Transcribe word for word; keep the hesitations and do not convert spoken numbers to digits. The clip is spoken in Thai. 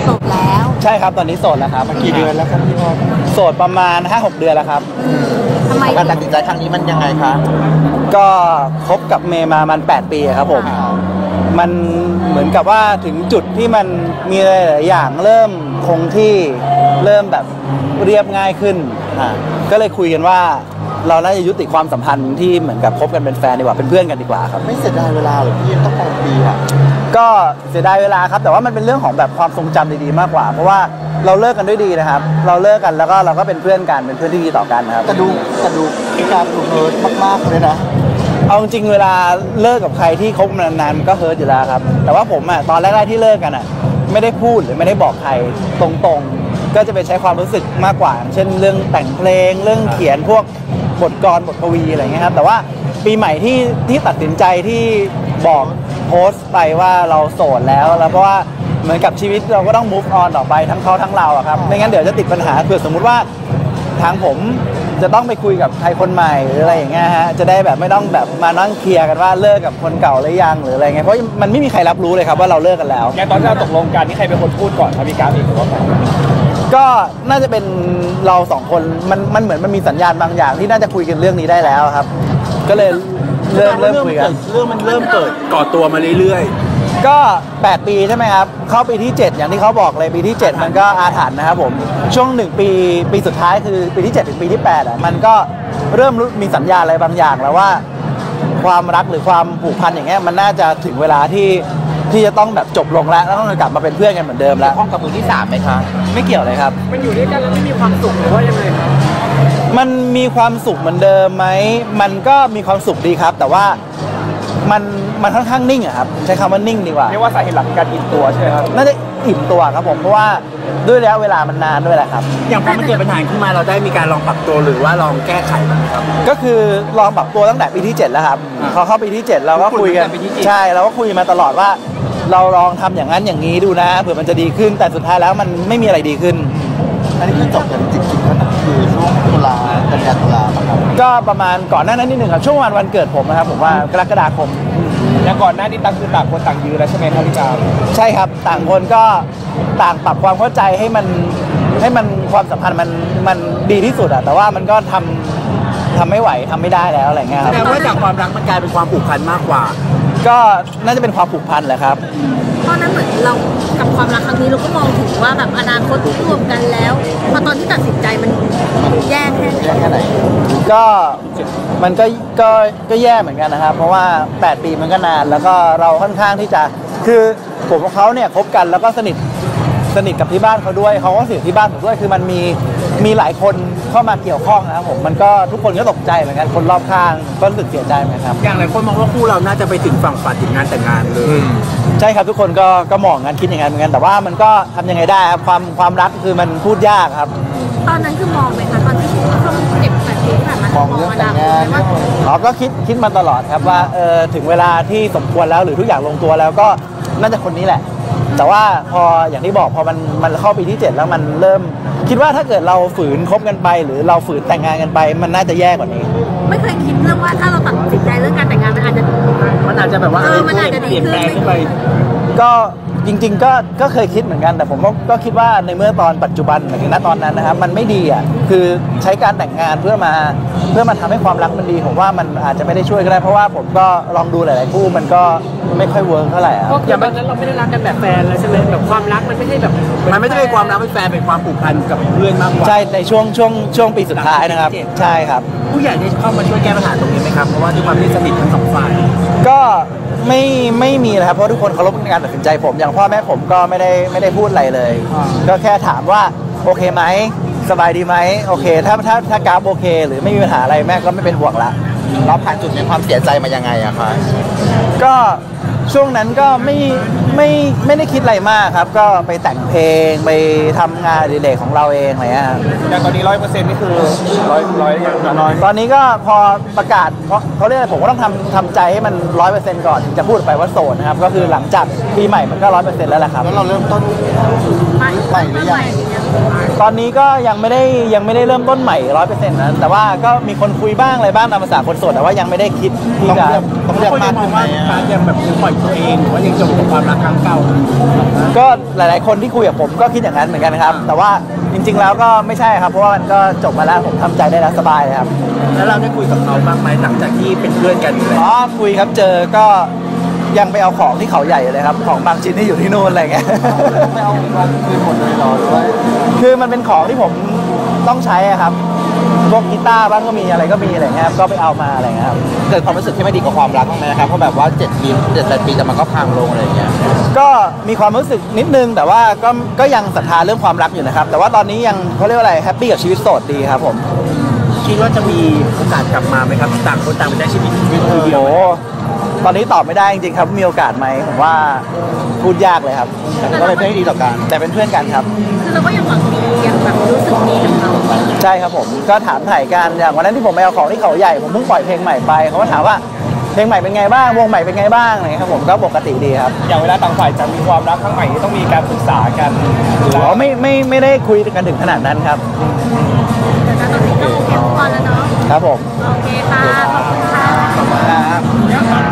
โสดแล้วใช่ครับตอนนี้โสดแล้วครับกี่เดือนแล้วครับพี่พ่อโสดประมาณ ห้าหก เดือนแล้วครับทำไมการตัดสินใจครั้งนี้มันยังไงคะก็คบกับเมย์มามันแปดปีครับผมมันเหมือนกับว่าถึงจุดที่มันมีหลายอย่างเริ่มคงที่เริ่มแบบเรียบง่ายขึ้นก็เลยคุยกันว่าเราน่าจะยุติความสัมพันธ์ที่เหมือนกับคบกันเป็นแฟนดีกว่าเป็นเพื่อนกันดีกว่าครับไม่เสียดายเวลาหรอพี่ต้องแปดปีอะก็เสียดายเวลาครับแต่ว่ามันเป็นเรื่องของแบบความทรงจำดีๆมากกว่าเพราะว่าเราเลิกกันด้วยดีนะครับเราเลิกกันแล้วก็เราก็เป็นเพื่อนกันเป็นเพื่อนที่ดีต่อกันนะครับแต่ดูแต่ดูการดูเฮิร์ตมากๆเลยนะเอาจริงเวลาเลิกกับใครที่คบมานานๆมันก็เฮิร์ตอยู่แล้วครับแต่ว่าผมอ่ะตอนแรกๆที่เลิกกันอ่ะไม่ได้พูดหรือไม่ได้บอกใครตรงๆก็จะไปใช้ความรู้สึกมากกว่าเช่นเรื่องแต่งเพลงเรื่องเขียนพวกบทกลบทกวีอะไรเงี้ยครับแต่ว่าปีใหม่ที่ที่ตัดสินใจที่บอกโพสต์ไปว่าเราโสดแล้วแล้วเพราะว่าเหมือนกับชีวิตเราก็ต้อง move on ต่อไปทั้งเขาทั้งเราอะครับไม่งั้นเดี๋ยวจะติดปัญหาเผื่อสมมุติว่าทางผมจะต้องไปคุยกับใครคนใหม่หรืออะไรอย่างเงี้ยฮะจะได้แบบไม่ต้องแบบมานั่งเคลียร์กันว่าเลิกกับคนเก่าหรือยังหรืออะไรเงี้ยเพราะมันไม่มีใครรับรู้เลยครับว่าเราเลิกกันแล้วแกตอนที่เราตกลงกันนี่ใครเป็นคนพูดก่อนครับพี่กราฟอีกหรือว่าก็น่าจะเป็นเราสองคนมันมันเหมือนมันมีสัญญาณบางอย่างที่น่าจะคุยกันเรื่องนี้ได้แล้วครับก็เลยเริ่มเริ่มคุยกันเรื่องมันเริ่มเกิดก่อตัวมาเรื่อยๆก็แปดปีใช่ไหมครับเข้าปีที่เจ็ดอย่างที่เขาบอกเลยปีที่เจ็ดมันก็อาถรรพ์นะครับผมช่วงหนึ่งปีปีสุดท้ายคือปีที่เจ็ดถึงปีที่แปดอ่ะมันก็เริ่มมีสัญญาณอะไรบางอย่างแล้วว่าความรักหรือความผูกพันอย่างเงี้ยมันน่าจะถึงเวลาที่ที่จะต้องแบบจบลงแล้วแล้วต้องกลับมาเป็นเพื่อนกันเหมือนเดิมแล้วห้องกับมือที่สามไหมคะไม่เกี่ยวเลยครับมันอยู่ด้วยกันแล้วไม่มีความสุขหรือว่ายังไงครับมันมีความสุขเหมือนเดิมไหมมันก็มีความสุขดีครับแต่ว่ามันมันค่อนข้างนิ่งอะครับใช้คำว่านิ่งดีกว่าเรียกว่าสาเหตุหลักการอิ่มตัวใช่ไหมครับน่าจะอิ่มตัวครับผมเพราะว่าด้วยระยะเวลามันนานด้วยแหละครับอย่างพอมันเกิดปัญหาขึ้นมาเราได้มีการลองปรับตัวหรือว่าลองแก้ไขบ้างครับก็คือลองปรับตัวตั้งแต่ปีที่เจ็ดแล้วครับพอเข้าปีที่เจ็ดเราก็คุยกันใช่เราก็คุยมาตลอดว่าเราลองทำอย่างนั้นอย่างนี้ดูนะเผื่อมันจะดีขึ้นแต่สุดท้ายแล้วมันไม่มีอะไรดีขึ้นอันนี้คือจบกันจริงๆก็คือช่วงตุลากันยาตุลาครับก็ประมาณก่อนหน้านั้นนิดหนึ่งครับช่วงวันวันเกิดผมนะครับผมว่ากรกฎาคมแล้วก่อนหน้านี้ตั้งคือต่างคนต่างยืนแล้วใช่ไหมครับพี่กราฟใช่ครับต่างคนก็ต่างปรับความเข้าใจให้มันให้มันความสัมพันธ์มันมันดีที่สุดอะแต่ว่ามันก็ทำทำไม่ไหวทำไม่ได้แล้วอะไรเงี้ยครับแสดงว่าจากความรักมันกลายเป็นความผูกพันมากกว่าก็น่าจะเป็นความผูกพันแหละครับเพราะนั้นเหมือนเรากับความรักครั้งนี้เราก็มองถึงว่าแบบอนาคตรวมกันแล้วพอตอนที่ตัดสินใจมันแย่แค่ไหนแย่แค่ไหนก็มันก็ก็ก็แย่เหมือนกันนะครับเพราะว่าแปดปีมันก็นานแล้วก็เราค่อนข้างที่จะคือผมกับเขาเนี่ยคบกันแล้วก็สนิทสนิทกับที่บ้านเขาด้วยเขาก็สนิทที่บ้านผมด้วยคือมันมีมีหลายคนเข้ามาเกี่ยวข้องนะครับผมมันก็ทุกคนก็ตกใจเหมือนกันคนรอบข้างก็รู้สึกเสียใจเหมือนกันครับอย่างหลายคนมองว่าคู่เราน่าจะไปถึงฝั่งฝันถึงงานแต่งงานเลยใช่ครับทุกคนก็ก็มองงานคิดอย่างนั้นเหมือนกันแต่ว่ามันก็ทำยังไงได้ครับความความรักคือมันพูดยากครับตอนนั้นคือมองไหมคะตอนที่ช่วงเจ็บแปดปีผ่านมามองเรื่องแต่งงานอ๋อก็คิดคิดมาตลอดครับว่าเออถึงเวลาที่สมควรแล้วหรือทุกอย่างลงตัวแล้วก็น่าจะคนนี้แหละแต่ว่าพออย่างที่บอกพอมันมันเข้าปีที่เจ็ดแล้วมันเริ่มคิดว่าถ้าเกิดเราฝืนคบกันไปหรือเราฝืนแต่งงานกันไปมันน่าจะแย่กว่านี้ไม่เคยคิดเรื่องว่าถ้าเราตัดสินใจเรื่องการแต่งงานมันอาจจะมันอาจจะแบบว่าเออมันอาจจะดีขึ้นไปก็จริงๆก็ก็เคยคิดเหมือนกันแต่ผมก็ก็คิดว่าในเมื่อตอนปัจจุบันหมายถึงณตอนนั้นนะครับมันไม่ดีอ่ะคือใช้การแต่งงานเพื่อมาเพื่อมาทำให้ความรักมันดีผมว่ามันอาจจะไม่ได้ช่วยก็ได้เพราะว่าผมก็ลองดูหลายๆคู่มันก็ไม่ค่อยเวิร์กเท่าไหร่อ่ะอย่างตอนนั้นเราไม่ได้รักกันแบบแฟนแล้วใช่ไหมแบบความรักมันไม่ใช่แบบมันไม่ได้เป็นความรักเป็นแฟนเป็นความผูกพันกับเพื่อนมากกว่าใช่ในช่วงช่วงช่วงปีสุดท้ายนะครับใช่ครับผู้ใหญ่ได้เข้ามาช่วยแก้ปัญหาตรงนี้ไหมครับเพราะว่าด้วยความที่สนิททั้งสองฝ่ายก็ไม่ไม่มีนะครับเพราะทุกคนเคารพในการตัดสินใจผมอย่างพ่อแม่ผมก็ไม่ได้ไม่ได้พูดอะไรเลยก็แค่ถามว่าโอเคไหมสบายดีไหมโอเคถ้าถ้าถ้ากราฟโอเคหรือไม่มีปัญหาอะไรแม่ก็ไม่เป็นห่วงละเราผ่านจุดในความเสียใจมายังไงอะคะก็ช่วงนั้นก็ไม่ไม่ไม่ได้คิดอะไรมากครับก็ไปแต่งเพลงไปทำงานอดิเรกของเราเองอะไรเงี้ยอย่างตอนนี้ร้อยเปอร์เซ็นต์นี่คือร้อยร้อยอย่างน้อยตอนนี้ก็พอประกาศเพราะเขาเรียกผมก็ต้องทำทำใจให้มันร้อยเปอร์เซ็นต์ก่อนจะพูดไปว่าโสดนะครับก็คือหลังจากปีใหม่มันก็ร้อยเปอร์เซ็นต์แล้วแหละครับแล้วเราเริ่มต้นใหม่หรือยังตอนนี้ก็ยังไม่ได้ยังไม่ได้เริ่มต้นใหม่ร้อยเปอร์เซ็นต์นั้นแต่ว่าก็มีคนคุยบ้างอะไรบ้างตามภาษาคนโสดแต่ว่ายังไม่ได้คิดที่จะต้องเรื่องมากขึ้นไหมการยังแบบยังปล่อยตัวเองหรือว่ายังจมกับความรักครั้งเก่าก็หลายๆคนที่คุยกับผมก็คิดอย่างนั้นเหมือนกันครับ แต่ว่าจริง ๆ แล้วก็ไม่ใช่ครับเพราะว่ามันก็จบมาแล้วผมทำใจได้แล้วสบายเลยครับแล้วเราได้คุยกับเขาบ้างไหมหลังจากที่เป็นเพื่อนกันอยู่แล้วอ๋อคุยครับเจอก็ยังไปเอาของที่เขาใหญ่เลยครับของบางชิ้นที่อยู่ที่นู่นอะไรเงี้ยไม่เอาวันคืนหมดเลยเหรอหรือว่าคือมันเป็นของที่ผมต้องใช้อะครับพวกกีตาร์บ้างก็มีอะไรก็มีอะไรเงี้ยครับก็ไปเอามาอะไรเงี้ยครับเกิดความรู้สึกที่ไม่ดีกับความรักบ้างไหมนะครับเพราะแบบว่าเจ็ดปีเจ็ดแปดปีแต่มันก็พังลงอะไรอย่างเงี้ยก็มีความรู้สึกนิดนึงแต่ว่าก็ก็ยังศรัทธาเรื่องความรักอยู่นะครับแต่ว่าตอนนี้ยังเขาเรียกว่าอะไรแฮปปี้กับชีวิตโสดดีครับผมคิดว่าจะมีโอกาสกลับมาไหมครับต่างคนต่างไปใช้ชีวิตชีวิตโอ้เดีโหยวไหมตอนนี้ตอบไม่ได้จริงๆครับมีโอกาสไหมผมว่าพูดยากเลยครับแต่ก็เลยไม่ได้ดีต่อกันแต่เป็นเพื่อนกันครับคือเราก็ยังหวังดียังแบบรู้สึกดีกับเขาใช่ครับผมก็ถามถ่ายกันอย่างวันนั้นที่ผมไปเอาของที่เขาใหญ่ผมเพิ่งปล่อยเพลงใหม่ไปเขาก็ถามว่าเพลงใหม่เป็นไงบ้างวงใหม่เป็นไงบ้างอะไรเงี้ยครับผมก็ปกติดีครับอย่างเวลาต่างฝ่ายจะมีความรักครั้งใหม่นี่ต้องมีการปรึกษากันอ๋อไม่ไม่ไม่ได้คุยกันถึงขนาดนั้นครับแต่ณตอนนี้ก็โอเคทุกคนแล้วเนาะครับผมโอเคค่ะ ขอบคุณค่ะครับ